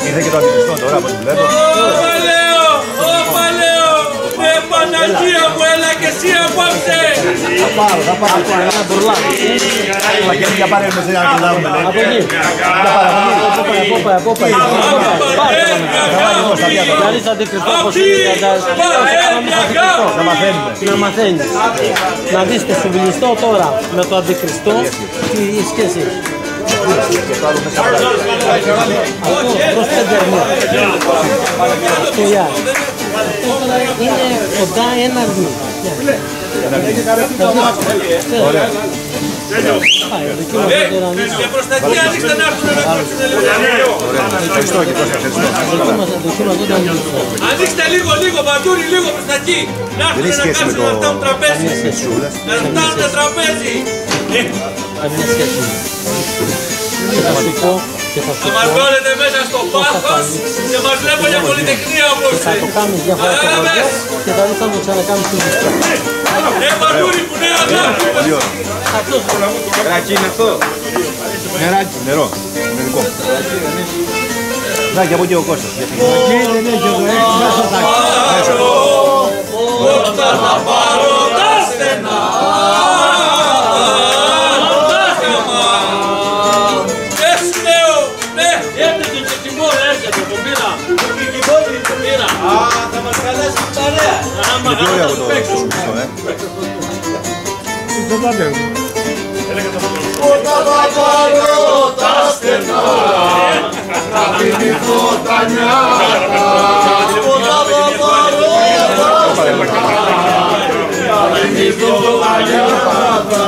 Ήρθε και το αντικριστό τώρα από ό,τι βλέπω. Όπα λέω! Όπα λέω! Ναι Παναγία μου, έλα και εσύ απόψε! Θα πάρω ένα μπουρλάκι. Αλλά και για πάρε με σένα να κοιτάμε. Από εκεί. Για πάρε από εκεί. Κάνεις αντικριστό πως είναι Να μαθαίνουμε. να μαθαίνεις. Να δεις το σουβλιστό τώρα με το αντικριστό τι σχέση έχει. Αυτό προς πεντερμία. Αυτό για. Αυτό τώρα είναι κοντά ένα αρνί. Ωραία. Και προς τα εκεί άνοιξτε να έρθουν να κόψουν λίγο. Ευχαριστώ και Κώστα, ευχαριστώ. Ανοίξτε λίγο, Μπατούρι, λίγο προς τα εκεί. Να έρθουν να κάτσουν να φτάνουν τραπέζι. Να φτάνουν τραπέζι. Καμία σχέση. Θα σου πω και θα σου Θα μας πω. βάλετε μέσα στο πάθος και μας βλέπω για πολυτεχνία απόψε. Θα το κάνεις διαφορετικά και θα δεις θα το ξανακάνεις το δίσκο. Μπατούρι που ναι αγάπη. Αυτός. Νεράκι είναι αυτό. Νεράκι. Νερό. Νερικό. Να και από εκεί ο Κώστας. Όταν θα πάρω τα στενά. Θα μας καλέσει την παρέα. Είναι πιο ωραίο από το σουμπιστό, Όταν θα πάρω τα στενά, θα θυμηθώ τα νιάτα. Όταν θα πάρω τα στενά, θα θυμηθώ τα νιάτα.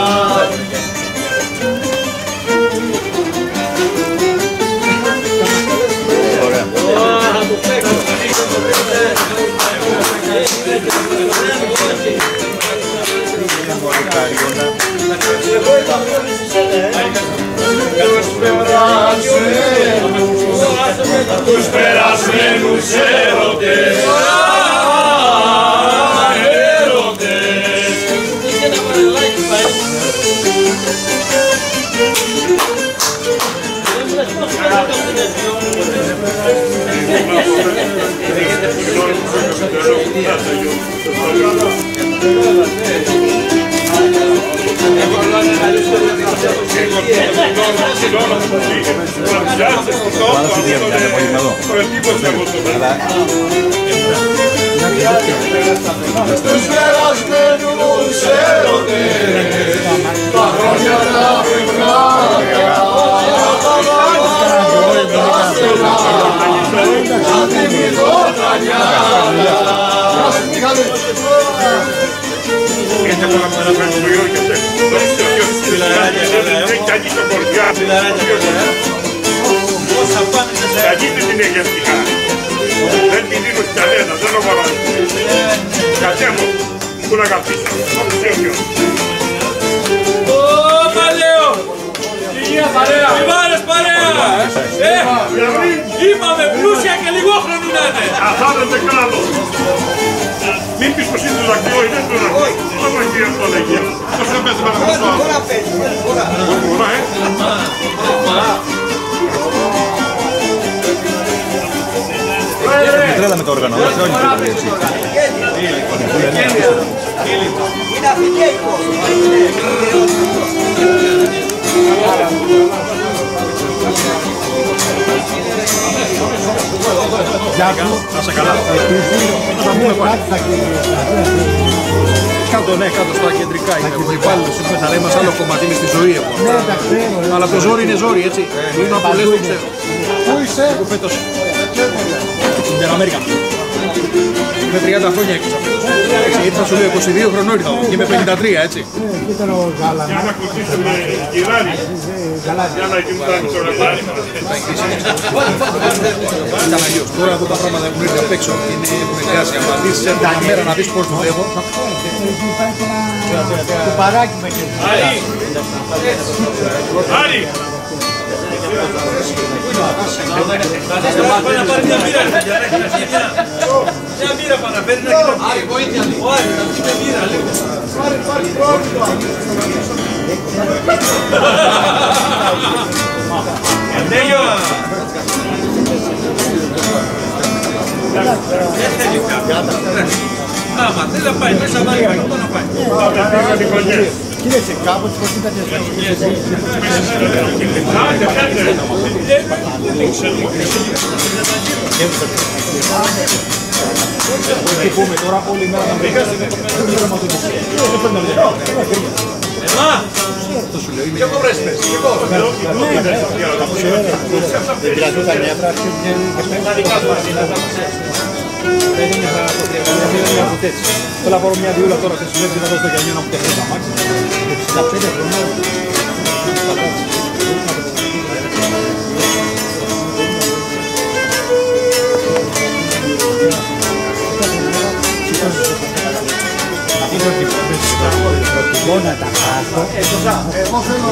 Τους περασμένους έρωτες. Τους περασμένους έρωτες, τα χρόνια τα βρεγνάτα, θα θυμηθώ τα νιάτα. Γιατί από να παραφέρει το Γιώργο και έχει αγγίσει το κορδιά. Θα αγγίσει την εγευτικά. Δεν την δίνω στην κανένα, δεν το βαράνε. Κατέμω, πού να αγαπήσω. Όπα λέω! Λιβάρες παρέα! Είπαμε πλούσια και λιγόχρονη να είναι! Αθάνετε κάτω. Μην πεις πως είναι το δακτυλό, είναι το δακτυλό. Άμα κύριε αυτό λέγει. Πώς δεν παίζει με ένα χρυσό άλλο. Μπορά, Με τρέλα με το όργανο, όχι έτσι. Είναι αφηγέικο. Να σε καλά. Θα πούμε πάλι. Κάτω, ναι, κάτω στα κεντρικά είναι από υπάλληλους. Θα λέει μας άλλο κομμάτι, είναι στη ζωή εγώ. Αλλά το ζόρι είναι ζόρι, έτσι. Είναι από λες, το ξέρω. Πού είσαι? Εγώ φέτος. Στην Αμέρικα. Είμαι 30 χρόνια έξω. Ήρθα σου λέω 22 χρονών ήρθα και είμαι 53, έτσι. Ήταν ο Γαλανάς. Για να κολλήσουμε γυράρι. Για να κοιμούνταν το ρεπάρι. Ήταν αλλιώς. Τώρα εδώ τα πράγματα έχουν ήρθει απ' έξω. Έχουν εγκάσει. Αν πατήσεις μια μέρα να δεις πώς δουλεύω. Το παράκι με κέντρο. Άρη! Πάει να πάρει μια μπύρα. Μια μπύρα πάει να παίρνει να κοινό. Άρη, βοήθεια λίγο. Άρη, να πει με μπύρα λίγο. Πάρει πρόβλημα. Τέλειο. Κοίταξε, κάποτε πώς ήταν Τι πούμε τώρα, όλη η μέρα να μπήκα στην αυτό σου λέω, είναι... Ποιο κομπρές πες, ποιο κομπρές. δεν κρατούν τα νεύρα και βγαίνουν και πέντε. Δεν είναι μια αποτέτσι. Θέλω να πάρω μια διούλα τώρα και σου λέω να δώσω το γιανιό να μου τεχνεί τα μάξι. 65 χρονών. Bona τα χάσω. Εγώ θέλω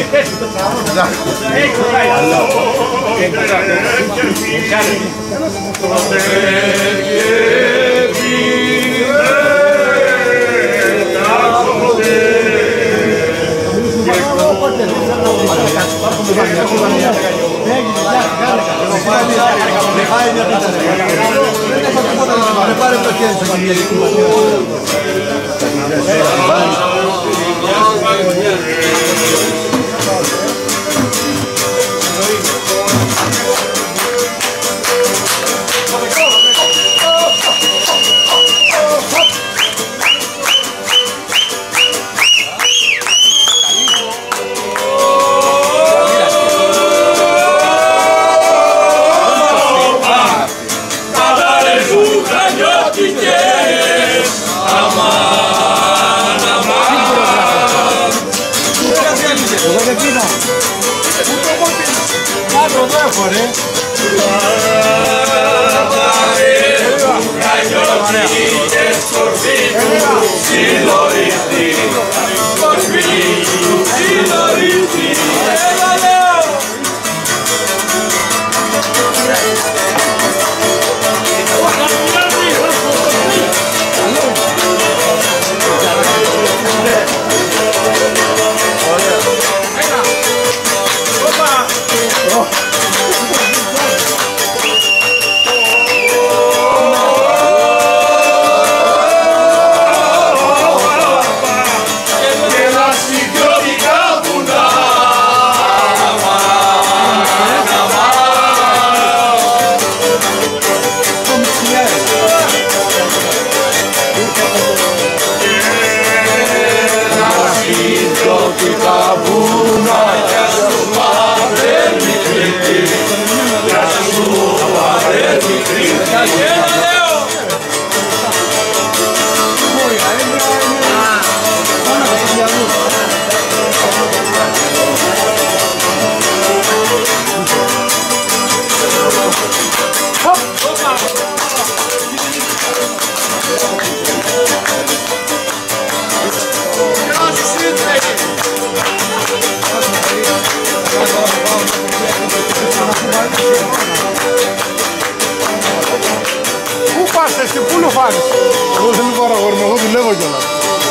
εγώ δεν είμαι παραγόρι, εγώ δουλεύω κιόλας.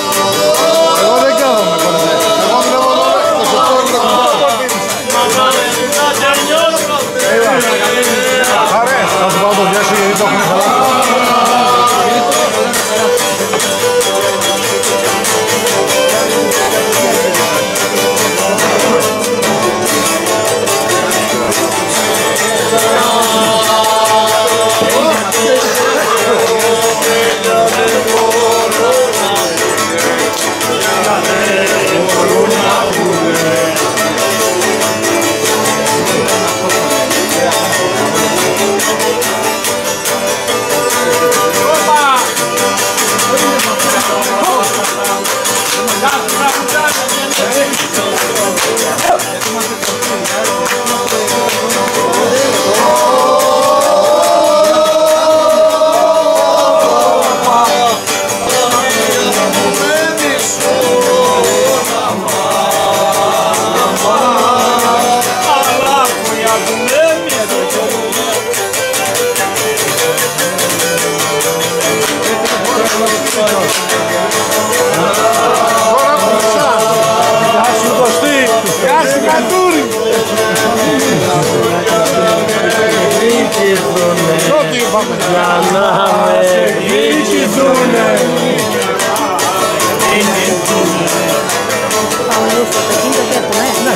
Εγώ δεν κάθομαι κοντά. Εγώ δουλεύω τώρα 28 Χαρές, θα σου πάω το διάσου γιατί το έχουμε καλά. Για να με βυθιστούνε. Παουλού στο αυτοκίνητο και έχουμε. Ναι.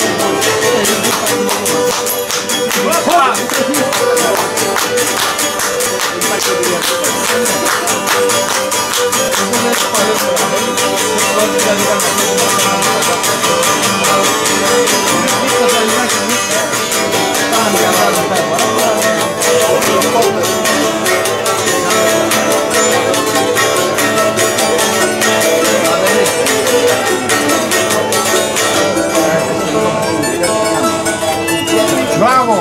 Μπράβο!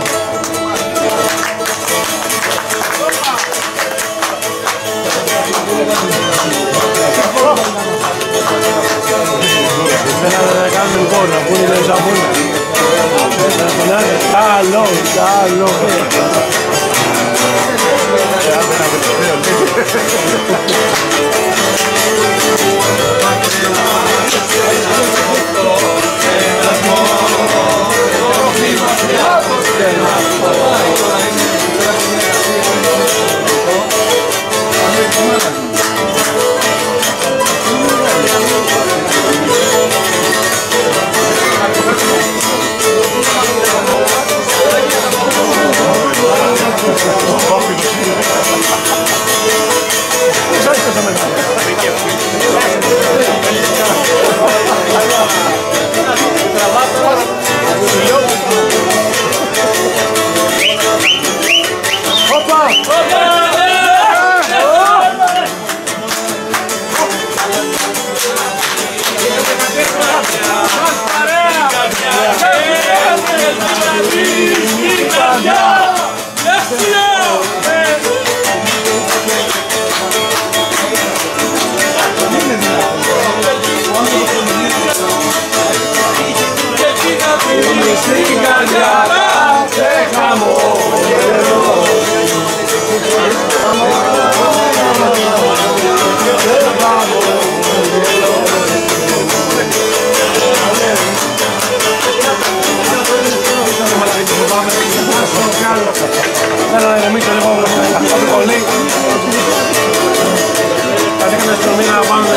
Δεν κάνουμε πόνα, που είναι η ζαμούνα. Καλό, καλό. Θέλω να ηρεμήσω λίγο αυτό το πολύ. Θα έκανα στρωμή να πάμε.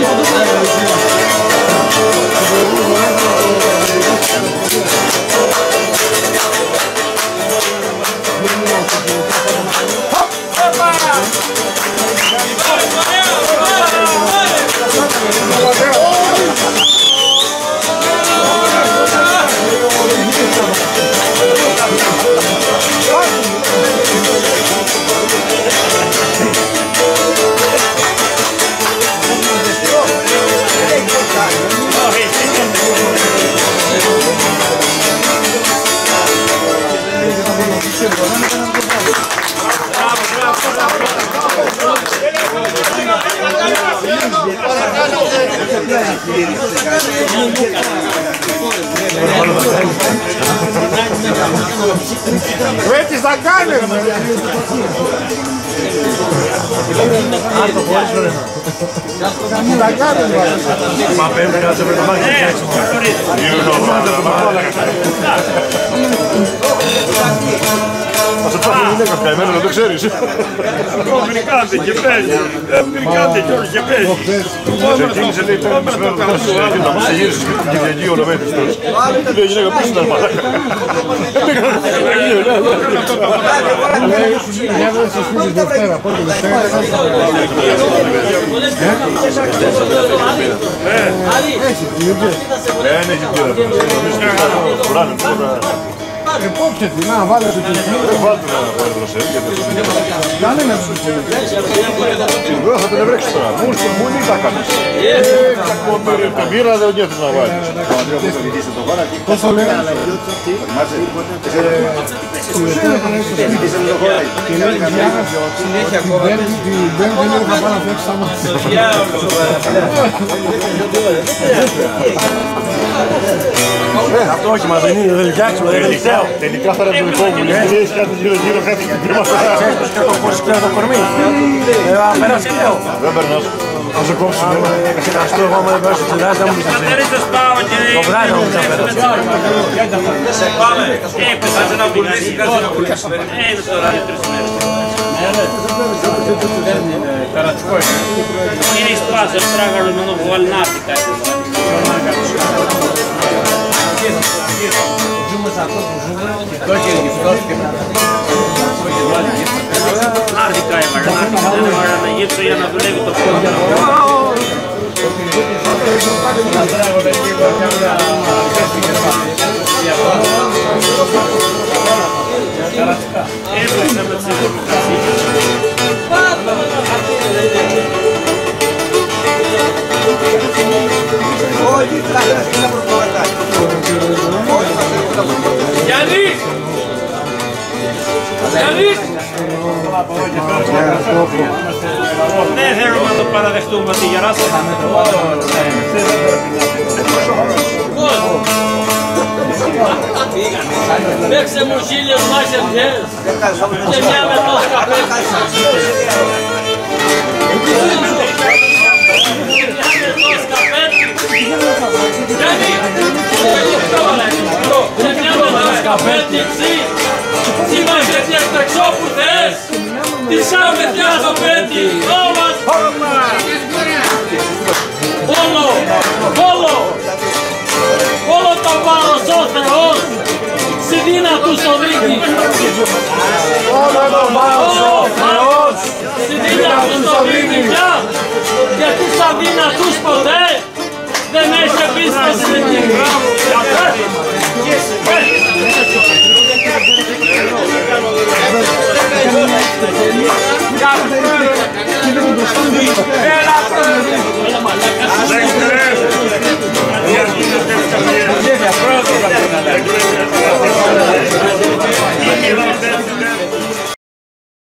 Έτσι θα κάνεις! Θα κάνεις! Μα πέμπει να σε βρει το μάκι και έξω. Θα σε ψάχνει η γυναίκα καημένο, δεν το ξέρεις. Αμερικάντε και παίζει. Αμερικάντε και όχι και παίζει. Ξεκίνησε λέει πέρα με σφαίρα το τέλος και να μας γύρισε και την Κυριακή ο Λοβέντης τέλος. Λέει η γυναίκα πώς ήταν μαλάκα. Δεν έχει πήρα. Κουράνε τίποτα. Επόψε τι, να βάλετε το κοινό. Βάλτε να πάρει το σερ και το Κάνε να σου πει. εδώ θα την ευρέξεις τώρα. Μου τι τα κάνεις. Την πήρα δεν νιώθεις να βάλεις. Πόσο λέγανε. Δεν θα πάω να φέξεις τα μάτια. Αυτό όχι, μα δεν είναι, δεν φτιάξουμε, δεν ξέρω. Τελικά θα είναι το δικό μου. Έχεις κάτι γύρω-γύρω, κάτι Ξέρεις πως και το κορμί. Θα περάσει και εγώ. δεν περνάς. Θα σε κόψω, και να στώ εγώ με βάζω τσιλάς, δεν μου πεις εσύ. Το βράδυ να μου πεις απέρα. Πάμε. Έπεσαι να πουλήσει κάτι να πουλήσει. Είναι τώρα 3 μέρες. Είναι σπάσο, τράγαλο να το βουαλνάτι κάτι. Νάρδικα έβαλα, δεν έβαλα να γύψω για να δουλεύει το πόδι. Έπαιξα με Γιάννη! Γιάννη! Δεν θέλουμε να το παραδεχτούμε τη γερά σας. Παίξε μου 1000 μάχες και μια με το σκαπέτη. Γιάννη! Και μια με το σκαπέτη εσύ! Είμαστε διαστρεξό που θες! Της άμεθιας στο πέτη! Όλο το βάρος ο Θεός στη δίνα του στο δίκη! Όλο το βάρος ο Θεός στη δίνα του στο δίκη πια! Γιατί στα δίνα τους ποτέ δεν έχει επίσταση!